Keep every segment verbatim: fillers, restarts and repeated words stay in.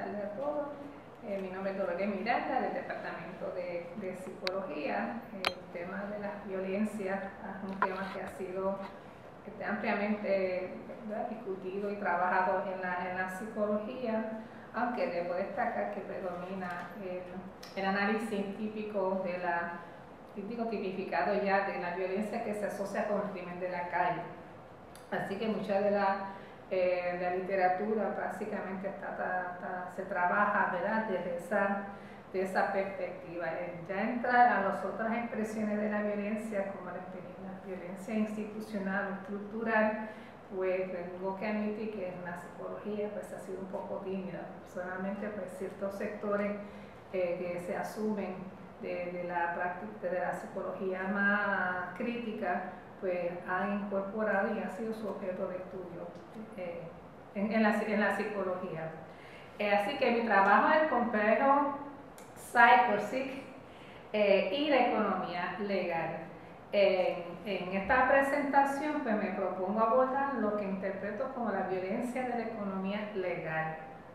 tardes a todos. Eh, mi nombre es Dolores Miranda, del Departamento de, de Psicología. El tema de las violencias es un tema que ha sido este, ampliamente, ¿verdad?, discutido y trabajado en la, en la psicología, aunque debo destacar que predomina el, el análisis típico de la, típico tipificado ya de la violencia que se asocia con el crimen de la calle. Así que mucha de la, eh, de la literatura básicamente está, está, está, se trabaja, ¿verdad?, desde esa, de esa perspectiva. Eh, ya entrar a las otras expresiones de la violencia, como la, la violencia institucional o estructural, pues tengo que admitir que en la psicología pues ha sido un poco tímida. Personalmente, pues ciertos sectores eh, que se asumen de, de la práctica de la psicología más crítica, pues ha incorporado y ha sido su objeto de estudio eh, en, en, la, en la psicología. Eh, así que mi trabajo es el complejo Psycho-Psic eh, y la economía legal. En, en esta presentación pues me propongo abordar lo que interpreto como la violencia de la economía legal.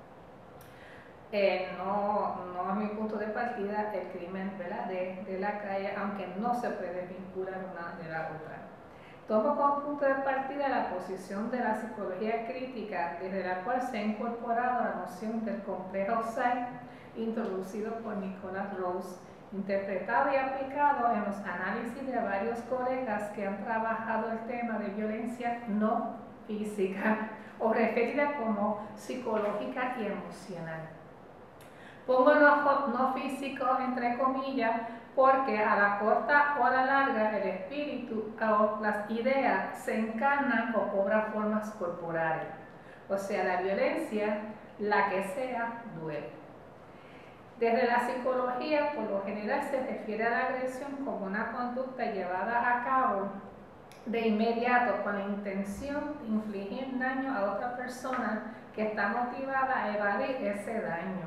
Eh, no, no es mi punto de partida el crimen, ¿verdad?, de, de la calle, aunque no se puede vincular una de la otra. Tomo como punto de partida la posición de la psicología crítica, desde la cual se ha incorporado la noción del complejo Psych, introducido por Nicholas Rose, interpretado y aplicado en los análisis de varios colegas que han trabajado el tema de violencia no física o referida como psicológica y emocional. Pongo no, no físico entre comillas porque a la corta o a la larga el espíritu o las ideas se encarnan o cobran formas corporales. O sea, la violencia, la que sea, duele. Desde la psicología, por lo general se refiere a la agresión como una conducta llevada a cabo de inmediato con la intención de infligir daño a otra persona que está motivada a evadir ese daño.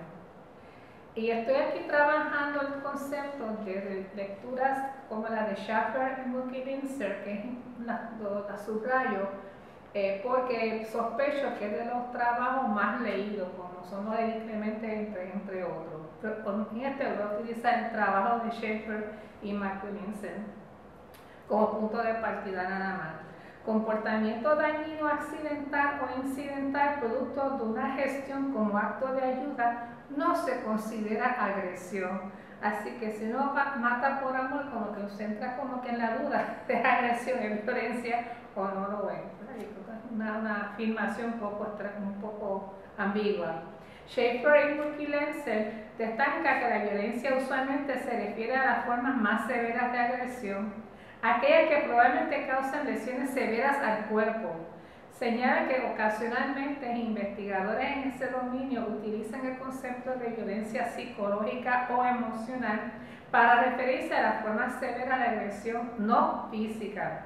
Y estoy aquí trabajando el concepto de lecturas como la de Schaffer y Mulkilinser, que la, la subrayo, eh, porque sospecho que es de los trabajos más leídos, como son los de Di Clemente, entre, entre otros. Pero en este voy a utilizar el trabajo de Schaffer y Mulkilinser como punto de partida nada más. Comportamiento dañino accidental o incidental producto de una gestión como acto de ayuda no se considera agresión. Así que si uno mata por amor, como que se entra como que en la duda de agresión, es violencia o no lo es. Es una, una afirmación un poco, un poco ambigua. Schaffer y Mulkilinser destaca que la violencia usualmente se refiere a las formas más severas de agresión, aquellas que probablemente causan lesiones severas al cuerpo. Señala que ocasionalmente investigadores en ese dominio utilizan el concepto de violencia psicológica o emocional para referirse a las formas severas de agresión no física.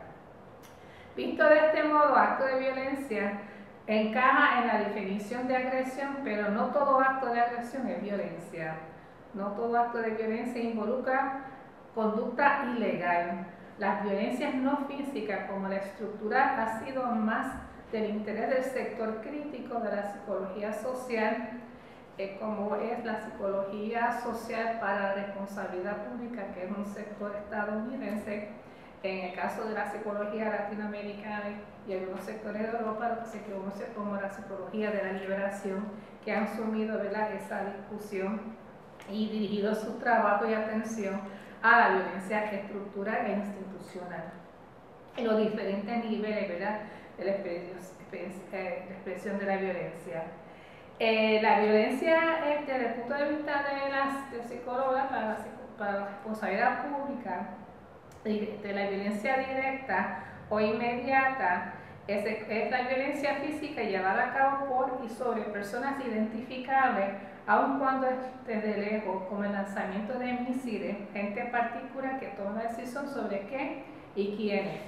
Visto de este modo, acto de violencia encaja en la definición de agresión, pero no todo acto de agresión es violencia. No todo acto de violencia involucra conducta ilegal. Las violencias no físicas, como la estructural, ha sido más del interés del sector crítico de la psicología social, eh, como es la psicología social para la responsabilidad pública, que es un sector estadounidense. En el caso de la psicología latinoamericana y algunos sectores de Europa, lo que se conoce como la psicología de la liberación, que han sumido, ¿verdad?, esa discusión y dirigido su trabajo y atención a la violencia estructural e institucional en los diferentes niveles, ¿verdad?, de la expresión de la violencia. Eh, la violencia, eh, desde el punto de vista de las de psicólogas para la, para la responsabilidad pública, de, de la violencia directa o inmediata, es, es la violencia física llevada a cabo por y sobre personas identificables, aun cuando es desde lejos, como el lanzamiento de misiles, gente particular que toma la decisión sobre qué y quiénes.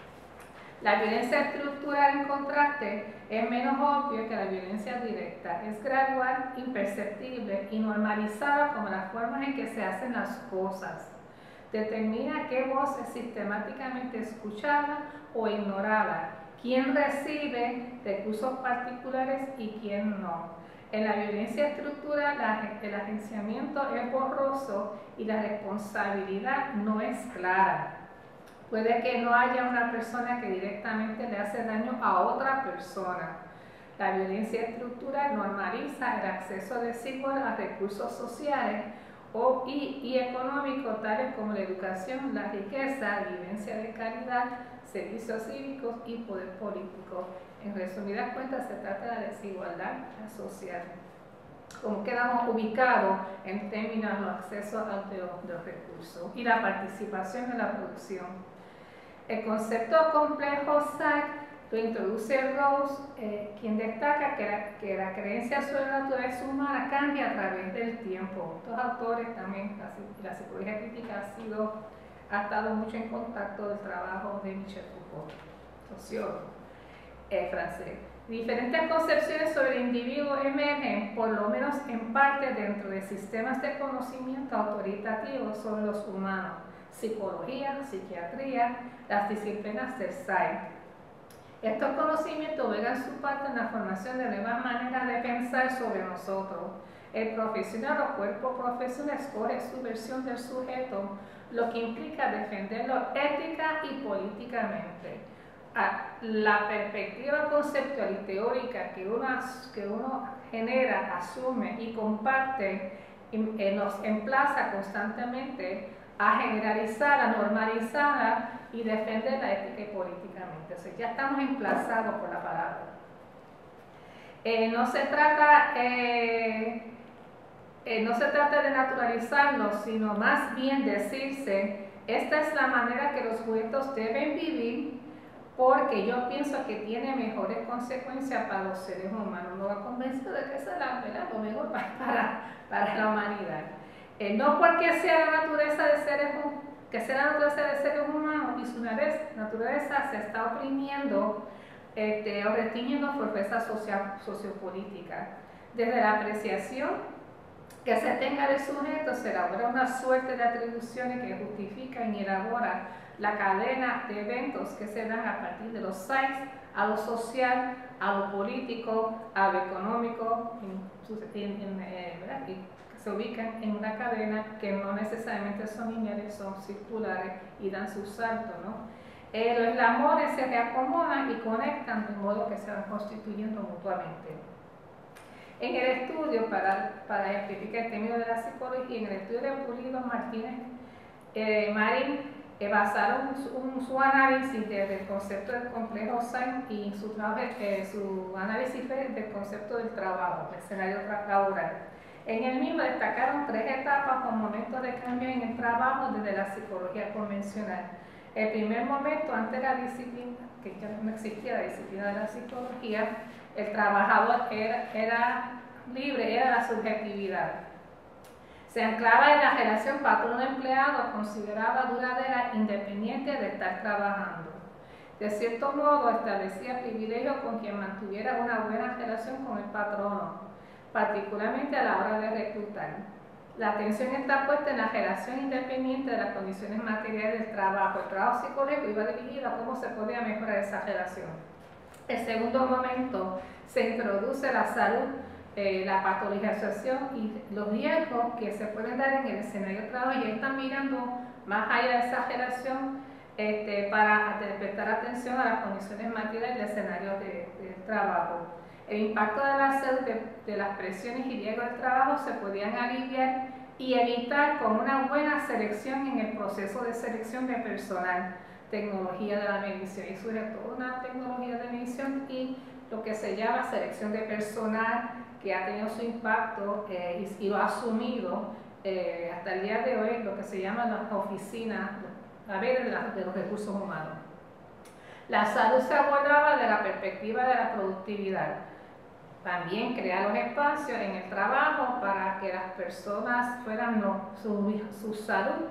La violencia estructural, en contraste, es menos obvia que la violencia directa. Es gradual, imperceptible y normalizada como las formas en que se hacen las cosas. Determina qué voz es sistemáticamente escuchada o ignorada, quién recibe recursos particulares y quién no. En la violencia estructural, la, el agenciamiento es borroso y la responsabilidad no es clara. Puede que no haya una persona que directamente le hace daño a otra persona. La violencia estructural normaliza el acceso desigual a recursos sociales o, y, y económicos tales como la educación, la riqueza, vivencia de calidad, servicios cívicos y poder político. En resumidas cuentas, se trata de la desigualdad social. Como quedamos ubicados en términos de acceso a los, de los recursos y la participación en la producción. El concepto complejo S A C lo introduce Rose, eh, quien destaca que la, que la creencia sobre la naturaleza humana cambia a través del tiempo. Estos autores también, la, la psicología crítica ha, sido, ha estado mucho en contacto del trabajo de Michel Foucault, sociólogo eh, francés. Diferentes concepciones sobre el individuo emergen, por lo menos en parte, dentro de sistemas de conocimiento autoritativos sobre los humanos, psicología, psiquiatría, las disciplinas del S A I. Estos conocimientos juegan su parte en la formación de nuevas maneras de pensar sobre nosotros. El profesional o cuerpo profesional escoge su versión del sujeto, lo que implica defenderlo ética y políticamente. La perspectiva conceptual y teórica que uno, que uno genera, asume y comparte nos emplaza constantemente a generalizar, a normalizar y defender la ética y políticamente. O sea, ya estamos emplazados por la palabra. Eh, no se trata, eh, eh, no se trata de naturalizarlo, sino más bien decirse, esta es la manera que los sujetos deben vivir, porque yo pienso que tiene mejores consecuencias para los seres humanos. No va convencido de que esa es la, ¿verdad? Lo mejor para, para la humanidad. Eh, no porque sea la naturaleza de seres humanos, que sea la naturaleza de seres humanos y su naturaleza se está oprimiendo este, o restringiendo fuerzas social, sociopolíticas. Desde la apreciación que se tenga del sujeto se elabora una suerte de atribuciones que justifican y elaboran la cadena de eventos que se dan a partir de los S A Is, a lo social, a lo político, a lo económico, en, en, en, eh, ¿verdad? Y se ubican en una cadena que no necesariamente son lineales, son circulares y dan sus saltos, ¿no? Eh, los amores se reacomodan y conectan de modo que se van constituyendo mutuamente. En el estudio, para, para ejemplificar el término de la psicología, en el estudio de Pulido Martínez eh, Marín, eh, basaron su, un, su análisis del concepto del complejo S A I y su, eh, su análisis del concepto del trabajo, el escenario laboral. En el mismo destacaron tres etapas o momentos de cambio en el trabajo desde la psicología convencional. El primer momento, antes de la disciplina, que ya no existía la disciplina de la psicología, el trabajador era, era libre, era la subjetividad. Se anclaba en la relación patrón-empleado, consideraba duradera, independiente de estar trabajando. De cierto modo, establecía privilegios con quien mantuviera una buena relación con el patrono, particularmente a la hora de reclutar. La atención está puesta en la relación independiente de las condiciones materiales del trabajo. El trabajo psicológico iba dirigido a cómo se podía mejorar esa relación. El segundo momento, se introduce la salud, eh, la patologización y los riesgos que se pueden dar en el escenario de trabajo, y están mirando más allá de esa relación este, para prestar atención a las condiciones materiales del escenario de, de trabajo. El impacto de la salud, de, de las presiones y riesgos del trabajo se podían aliviar y evitar con una buena selección en el proceso de selección de personal, tecnología de la medición, y sobre todo una tecnología de medición y lo que se llama selección de personal, que ha tenido su impacto eh, y, y lo ha asumido eh, hasta el día de hoy, lo que se llama las oficinas a ver, de, la, de los recursos humanos. La salud se abordaba de la perspectiva de la productividad. También crear los espacios en el trabajo para que las personas fueran no, su, su salud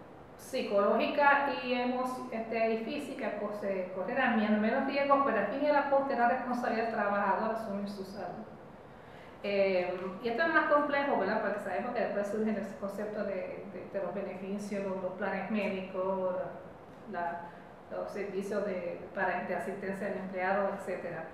psicológica y, este, y física pues, corrieran menos riesgos, pero al fin y al cabo era responsabilidad del trabajador asumir su salud. Eh, y esto es más complejo, ¿verdad? Porque sabemos que después surgen los conceptos de, de, de los beneficios, los, los planes médicos, la, la, los servicios de, para, de asistencia al empleado, etcétera.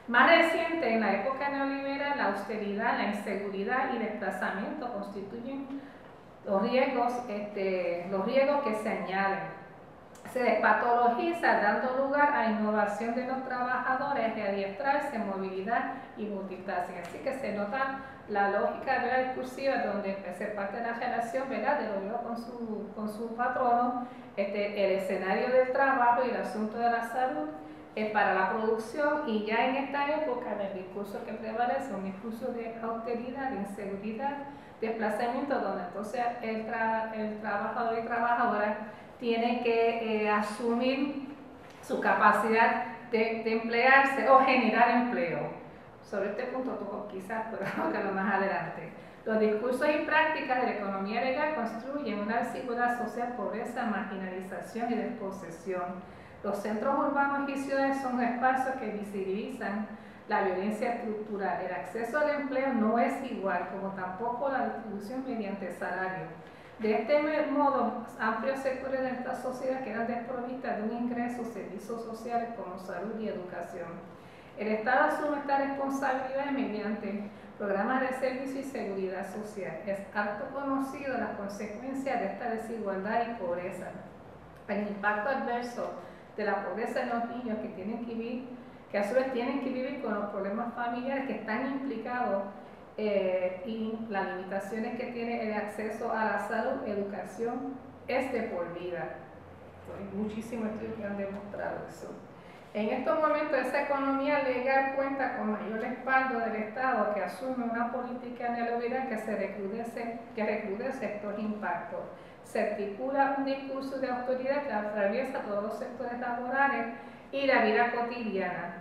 Más reciente, en la época neoliberal, la austeridad, la inseguridad y desplazamiento constituyen los riesgos, este, los riesgos que se añaden. Se despatologiza dando lugar a innovación de los trabajadores, readiestrarse, movilidad y multitasking. Así que se nota la lógica de la discursiva donde se parte de la relación, ¿verdad?, de lo mismo con su, con su patrono, este, el escenario del trabajo y el asunto de la salud es para la producción, y ya en esta época el discurso que prevalece es un discurso de austeridad, de inseguridad, desplazamiento, donde entonces el, tra el trabajador y trabajadora tiene que eh, asumir su capacidad de, de emplearse o generar empleo. Sobre este punto tú quizás pero más adelante. Los discursos y prácticas de la economía legal construyen una desigualdad social, pobreza, marginalización y desposesión. Los centros urbanos y ciudades son espacios que visibilizan la violencia estructural. El acceso al empleo no es igual, como tampoco la distribución mediante salario. De este modo, amplios sectores de esta sociedad quedan desprovistas de un ingreso, servicios sociales como salud y educación. El Estado asume esta responsabilidad mediante programas de servicio y seguridad social. Es harto conocido las consecuencias de esta desigualdad y pobreza. El impacto adverso de la pobreza en los niños que tienen que vivir, que a su vez tienen que vivir con los problemas familiares que están implicados Eh, y las limitaciones que tiene el acceso a la salud, educación, es de por vida. Hay muchísimos estudios que han demostrado eso. En estos momentos esa economía legal cuenta con mayor respaldo del Estado, que asume una política neoliberal que se recrudece, que recrudece estos impactos. Se articula un discurso de autoridad que atraviesa todos los sectores laborales y la vida cotidiana.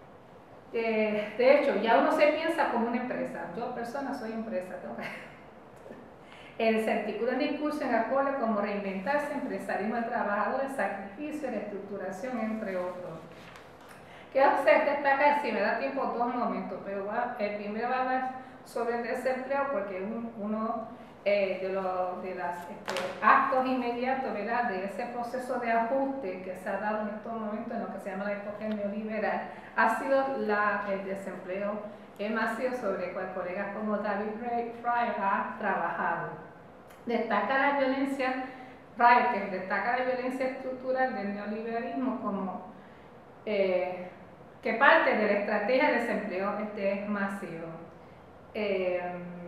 Eh, de hecho, ya uno se piensa como una empresa. Yo, persona, soy empresa. El se articula un discurso en acuerdo como reinventarse, empresarismo de trabajadores, sacrificio, reestructuración, entre otros. Quiero hacer destacar, si me da tiempo, dos momentos, pero va, el primero va a hablar sobre el desempleo, porque un, uno eh, de los de las, este, actos inmediatos, ¿verdad?, de ese proceso de ajuste que se ha dado en estos momentos en lo que se llama la época neoliberal, ha sido la, el desempleo masivo, sobre el cual colegas como David Fryer ha trabajado. Destaca la violencia, Fryer, que destaca la violencia estructural del neoliberalismo como eh, que parte de la estrategia de desempleo este, masivo. Eh,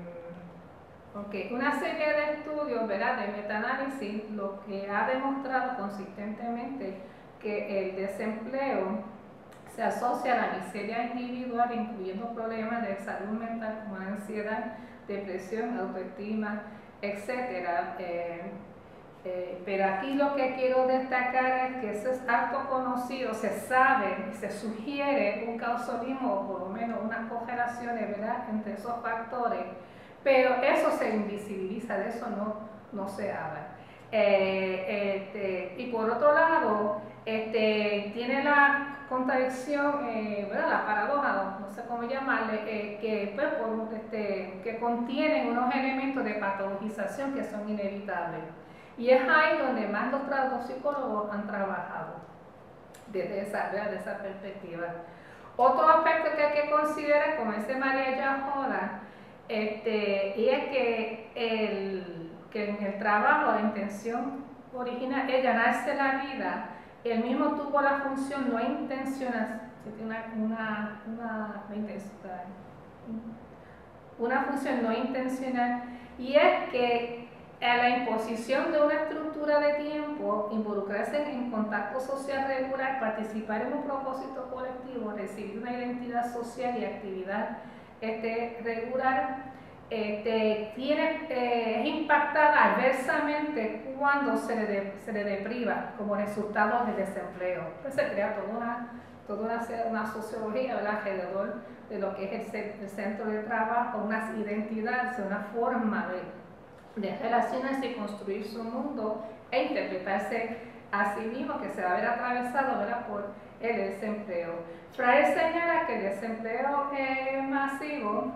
Okay. Una serie de estudios, ¿verdad?, de metaanálisis, lo que ha demostrado consistentemente que el desempleo se asocia a la miseria individual, incluyendo problemas de salud mental como ansiedad, depresión, autoestima, etcétera. Eh, eh, pero aquí lo que quiero destacar es que eso es harto conocido, se sabe y se sugiere un causalismo o por lo menos unas correlaciones, ¿verdad?, entre esos factores. Pero eso se invisibiliza, de eso no, no se habla. Eh, este, y por otro lado, este, tiene la contradicción, eh, ¿verdad?, la paradoja, no, no sé cómo llamarle, eh, que, pues, por, este, que contienen unos elementos de patologización que son inevitables. Y es ahí donde más los, los psicólogos han trabajado, desde esa, desde esa perspectiva. Otro aspecto que hay que considerar, como dice María Yajola, Este, y es que, el, que en el trabajo la intención original es ganarse la vida. Él mismo tuvo la función no intencional, una, una, una, una función no intencional, y es que a la imposición de una estructura de tiempo, involucrarse en contacto social regular, participar en un propósito colectivo, recibir una identidad social y actividad Este, regular, este, tiene, eh, es impactada adversamente cuando se le, de, se le depriva como resultado del desempleo. Pues se crea toda una, toda una, una sociología, ¿verdad?, alrededor de lo que es el, el centro de trabajo, unas identidades, una forma de, de relacionarse y construir su mundo e interpretarse a sí mismo, que se va a ver atravesado, ¿verdad?, por el desempleo. Fryer señala que el desempleo eh, masivo,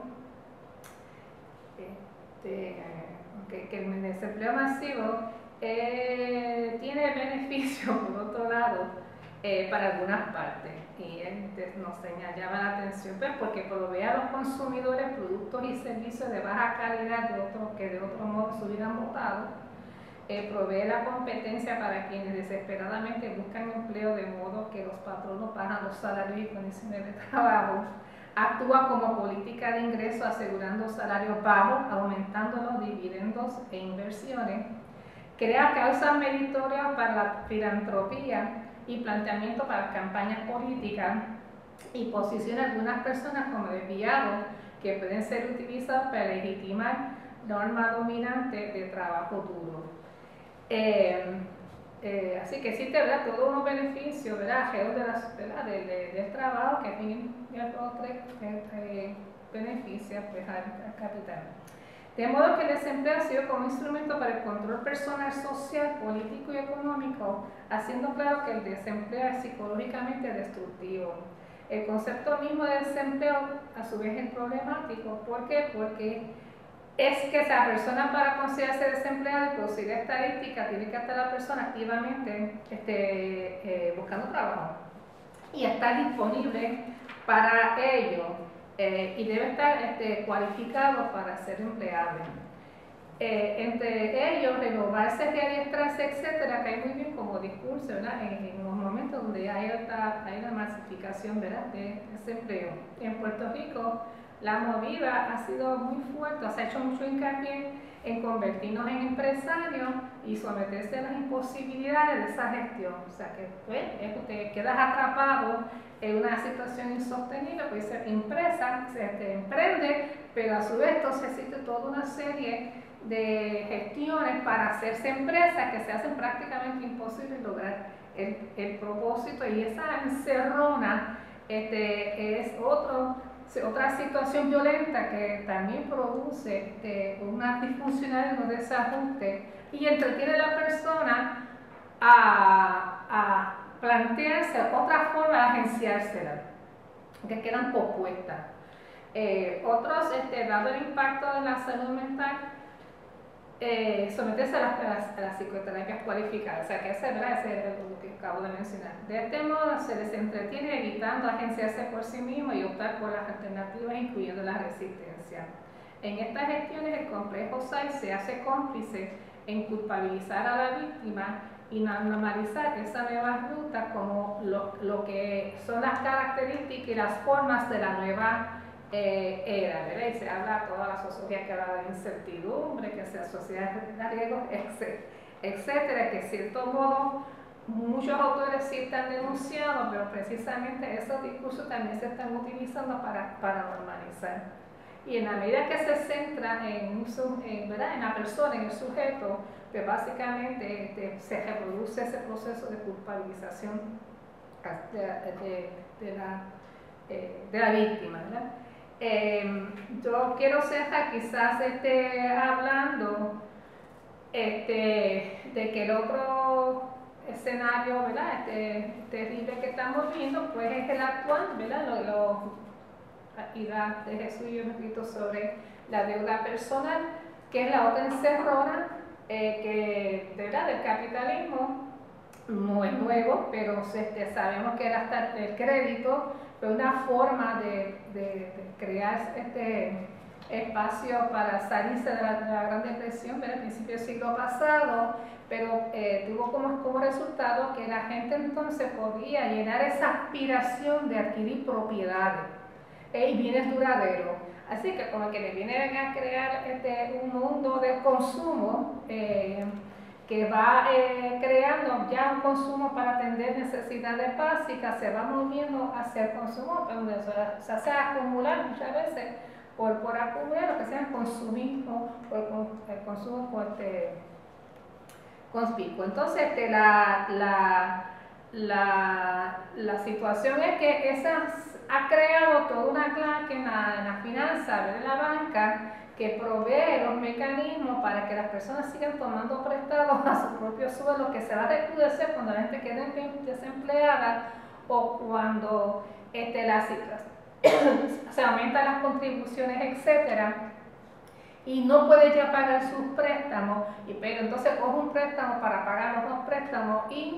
este, que, que el desempleo masivo eh, tiene beneficio, por otro lado, eh, para algunas partes. Y él nos señalaba la atención, pues, porque provee a los consumidores productos y servicios de baja calidad de otro, que de otro modo se hubieran votado. Eh, provee la competencia para quienes desesperadamente buscan empleo, de modo que los patronos bajan los salarios y condiciones de trabajo. Actúa como política de ingreso asegurando salarios bajos, aumentando los dividendos e inversiones. Crea causas meritorias para la filantropía y planteamiento para campañas políticas, y posiciona a algunas personas como desviados que pueden ser utilizados para legitimar normas dominantes de trabajo duro. Eh, eh, así que existe, ¿verdad?, todos unos beneficios, ¿verdad?, alrededor de las, ¿verdad?, de, de, del trabajo que tienen otros eh, beneficios, pues, al, al capital. De modo que el desempleo ha sido como instrumento para el control personal, social, político y económico, haciendo claro que el desempleo es psicológicamente destructivo. El concepto mismo de desempleo a su vez es problemático. ¿Por qué? Porque es que esa persona, para considerarse desempleada y producir estadística, tiene que estar la persona activamente este, eh, buscando trabajo y estar disponible para ello. Eh, y debe estar este, cualificado para ser empleable. Eh, entre ellos, renovarse, readiestrarse, etcétera, cae muy bien como discurso, ¿verdad?, en, en los momentos donde hay, alta, hay una masificación, ¿verdad?, de desempleo. En Puerto Rico, la movida ha sido muy fuerte, se ha hecho mucho hincapié en convertirnos en empresarios y someterse a las imposibilidades de esa gestión. O sea, que pues, te quedas atrapado en una situación insostenible, pues ser empresa, se te emprende, pero a su vez entonces existe toda una serie de gestiones para hacerse empresa que se hacen prácticamente imposibles lograr el, el propósito, y esa encerrona este, es otro, otra situación violenta que también produce este, una disfuncionalidad, un desajuste, y entretiene a la persona a, a plantearse otra forma de agenciársela, que quedan pospuestas. Eh, otros, este, dado el impacto de la salud mental, eh, someterse a las, a, las, a las psicoterapias cualificadas, o sea que ese, ¿verdad?, ese es lo que acabo de mencionar. De este modo se les entretiene evitando agenciarse por sí mismo y optar por las alternativas, incluyendo la resistencia. En estas gestiones el complejo S A I se hace cómplice en culpabilizar a la víctima y normalizar esa nueva ruta como lo, lo que son las características y las formas de la nueva eh, era, ¿verdad? Y se habla, toda la sociología que habla de incertidumbre, que se asocia a riesgos, etcétera, que de cierto modo muchos autores sí están denunciados, pero precisamente esos discursos también se están utilizando para, para normalizar. Y en la medida que se centra en, en, ¿verdad?, en la persona, en el sujeto, pues básicamente este, se reproduce ese proceso de culpabilización de, de, de, la, eh, de la víctima, ¿verdad? Eh, yo quiero cerrar quizás este, hablando este, de que el otro escenario, ¿verdad?, este, terrible que estamos viendo, pues es el actual, ¿verdad? Lo, lo, y la de Jesús y yo he escrito sobre la deuda personal, que es la otra encerrona eh, que, de verdad, del capitalismo. No es nuevo, pero este, sabemos que era hasta el crédito fue una forma de, de, de crear este espacio para salirse de la, de la Gran Depresión, ¿verdad?, al principio del siglo pasado, pero eh, tuvo como, como resultado que la gente entonces podía llenar esa aspiración de adquirir propiedades y bienes duraderos. Así que como que le vienen a crear este, un mundo de consumo eh, que va eh, creando ya un consumo para atender necesidades básicas, se va moviendo hacia el consumo, donde se hace acumular muchas veces por, por acumular lo que sea el consumismo, por el consumo fuerte, conspicuo. Entonces este, la, la, la, la situación es que esas ha creado toda una clase en la, en la finanza, en la banca, que provee los mecanismos para que las personas sigan tomando prestados a su propio suelo, que se va a recrudecer cuando la gente quede desempleada o cuando este, la situación se aumentan las contribuciones, etcétera, y no puede ya pagar sus préstamos, y, pero entonces coge un préstamo para pagar los dos préstamos y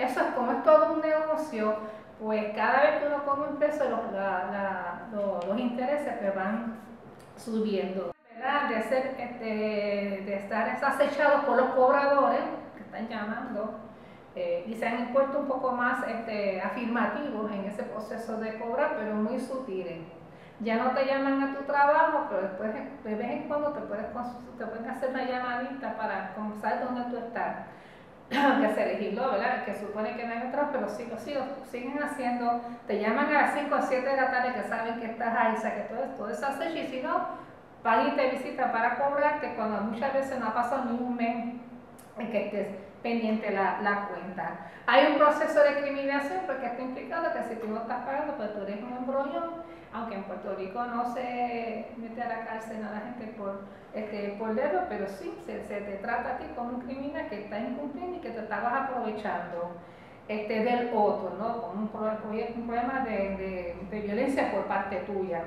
Eso es como es todo un negocio, pues cada vez que uno come un peso, los, la, la, los, los intereses pues van subiendo. ¿Verdad? De, ser, este, de estar acechados por los cobradores que están llamando eh, y se han puesto un poco más este, afirmativos en ese proceso de cobrar, pero muy sutiles. Ya no te llaman a tu trabajo, pero después de vez en cuando te puedes, te pueden hacer una llamadita para como saber dónde tú estás. Que se legisló, ¿verdad? Que supone que no hay otro, pero sí, sí, siguen haciendo, te llaman a las cinco o siete de la tarde que saben que estás ahí, o sea que todo, todo es acecho, y si no, van y te visitan para cobrarte cuando muchas veces no ha pasado ni un mes en que estés pendiente la, la cuenta. Hay un proceso de criminalización porque está implicado que si tú no estás pagando, pues tú eres un embrollón, aunque en Puerto Rico no se mete a la cárcel a la gente por, este, por dedo, pero sí, se, se te trata a ti como un criminal que está incumpliendo y que te estabas aprovechando este, del otro, ¿no? Como un, un problema de, de, de violencia por parte tuya.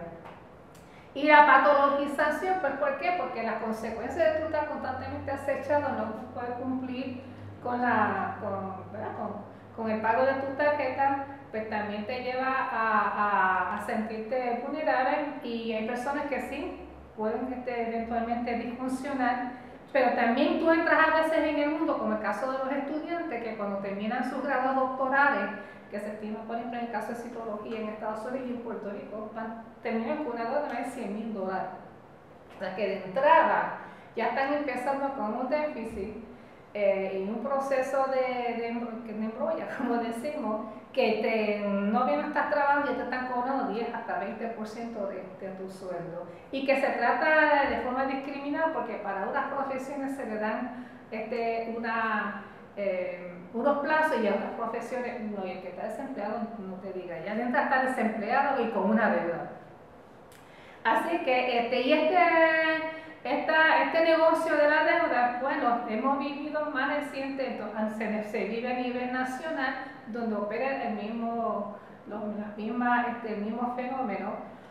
Y la patologización, pues ¿por qué? Porque las consecuencias de tú estar constantemente acechado, no poder cumplir con, la, con, con, con el pago de tu tarjeta, pues también te lleva a, a, a sentirte vulnerable, y hay personas que sí pueden este, eventualmente disfuncionar, pero también tú entras a veces en el mundo, como el caso de los estudiantes que cuando terminan sus grados doctorales, que se estima, por ejemplo, en el caso de psicología en Estados Unidos y en Puerto Rico, terminan con una deuda de cien mil dólares. O sea que de entrada ya están empezando con un déficit eh, y un proceso de, de, de embrolla, como decimos, que te, no bien estás trabajando y te están cobrando diez hasta veinte por ciento de, de tu sueldo. Y que se trata de forma discriminada porque para unas profesiones se le dan este, una... Eh, unos plazos, y a otras profesiones no, y el que está desempleado no te diga, ya entra a estar desempleado y con una deuda. Así que este, y este, esta, este negocio de la deuda, bueno, hemos vivido más reciente, entonces, se, se vive a nivel nacional, donde opera el mismo, los, las mismas, este, el mismo fenómeno,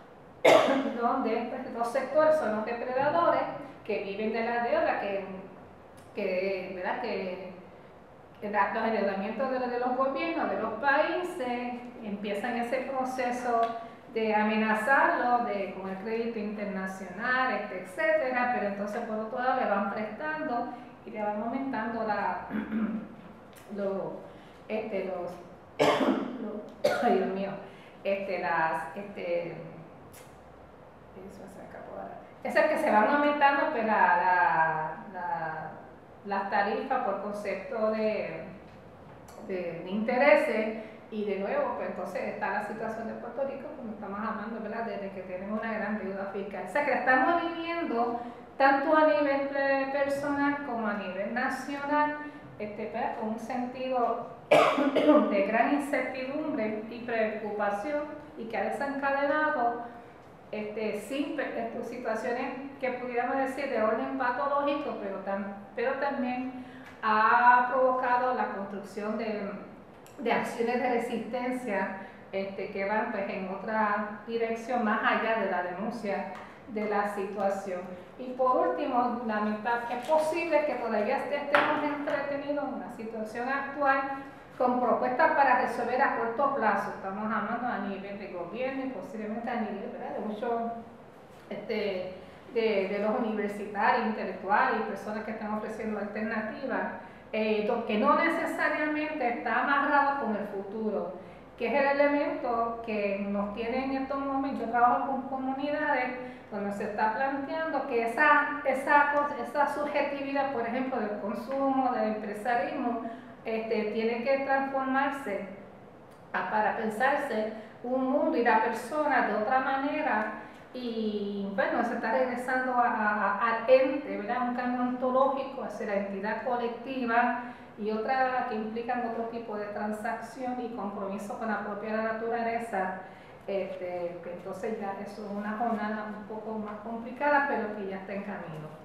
donde pues, los sectores son los depredadores que viven de la deuda, que, que, ¿verdad? que los endeudamientos de, de los gobiernos, de los países, empiezan ese proceso de amenazarlo de, con el crédito internacional, este, etcétera, pero entonces por otro lado le van prestando y le van aumentando la, lo, este, los, los, ay Dios mío, este, las, este, eso se acabó ahora. Es el que se van aumentando pues, la, la, la las tarifas por concepto de, de, de intereses, y de nuevo pues entonces está la situación de Puerto Rico, como estamos hablando, ¿verdad? Desde que tenemos una gran deuda fiscal. O sea que estamos viviendo tanto a nivel personal como a nivel nacional este, ¿verdad? Con un sentido de gran incertidumbre y preocupación, y que ha desencadenado Este, sí, estas situaciones que pudiéramos decir de orden patológico, pero, tam, pero también ha provocado la construcción de, de acciones de resistencia este, que van pues, en otra dirección más allá de la denuncia de la situación. Y por último, lamentablemente, es posible que todavía estemos entretenidos en la situación actual con propuestas para resolver a corto plazo. Estamos hablando a nivel de gobierno y posiblemente a nivel, ¿verdad?, de muchos este, de, de los universitarios, intelectuales y personas que están ofreciendo alternativas, eh, que no necesariamente está amarrado con el futuro, que es el elemento que nos tiene en estos momentos. Yo trabajo con comunidades donde se está planteando que esa, esa, esa subjetividad, por ejemplo, del consumo, del empresarismo, Este, tiene que transformarse a, para pensarse un mundo y la persona de otra manera, y bueno, se está regresando al ente, ¿verdad? Un cambio ontológico hacia la entidad colectiva, y otra que implican otro tipo de transacción y compromiso con la propia naturaleza. Este, que entonces ya eso es una jornada un poco más complicada, pero que ya está en camino.